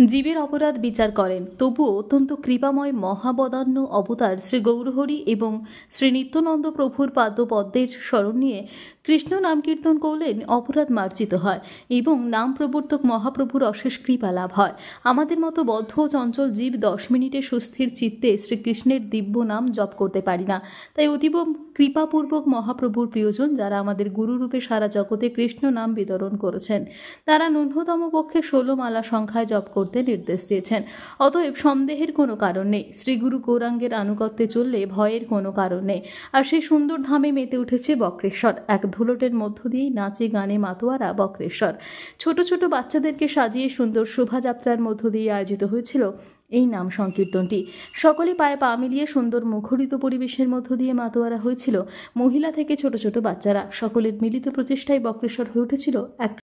জীবের অপরাধ বিচার করেন, তবুও অত্যন্ত কৃপাময় মহাবদান্য অবতার শ্রী গৌরহরি এবং শ্রী নিত্যানন্দ প্রভুর পাদ্যপদ্মের স্মরণ নিয়ে কৃষ্ণ নাম কীর্তন করলেন অপরাধ মার্জিত হয় এবং নাম প্রবর্তক মহাপ্রভুর অশেষ কৃপা লাভ হয়। আমাদের মতো বদ্ধ ও চঞ্চল জীব 10 মিনিটে সুস্থির চিত্তে শ্রীকৃষ্ণের দিব্য নাম জপ করতে পারি না। তাই অতীব কৃপাপূর্বক মহাপ্রভুর প্রিয়জন যারা আমাদের গুরুরূপে সারা জগতে কৃষ্ণ নাম বিতরণ করেছেন, তারা ন্যূনতম পক্ষে 16 মালা সংখ্যায় জপ করতে নির্দেশ দিয়েছেন। অতএব সন্দেহের কোনো কারণ নেই, শ্রীগুরু গৌরাঙ্গের আনুগত্যে চললে ভয়ের কোনো কারণ নেই। আর সেই সুন্দর ধামে মেতে উঠেছে বক্রেশ্বর। এক ধুলোটের মধ্য দিয়েই নাচে গানে মাতোয়ারা বক্রেশ্বর। ছোট ছোট বাচ্চাদেরকে সাজিয়ে সুন্দর শোভাযাত্রার মধ্য দিয়ে আয়োজিত হয়েছিল এই নাম সংকীর্তনটি। সকলে পায়ে পা মিলিয়ে সুন্দর মুখরিত পরিবেশের মধ্য দিয়ে মাতোয়ারা হয়েছিল। মহিলা থেকে ছোট ছোট বাচ্চারা সকলের মিলিত প্রচেষ্টায় বক্রেশ্বর হয়ে উঠেছিল এক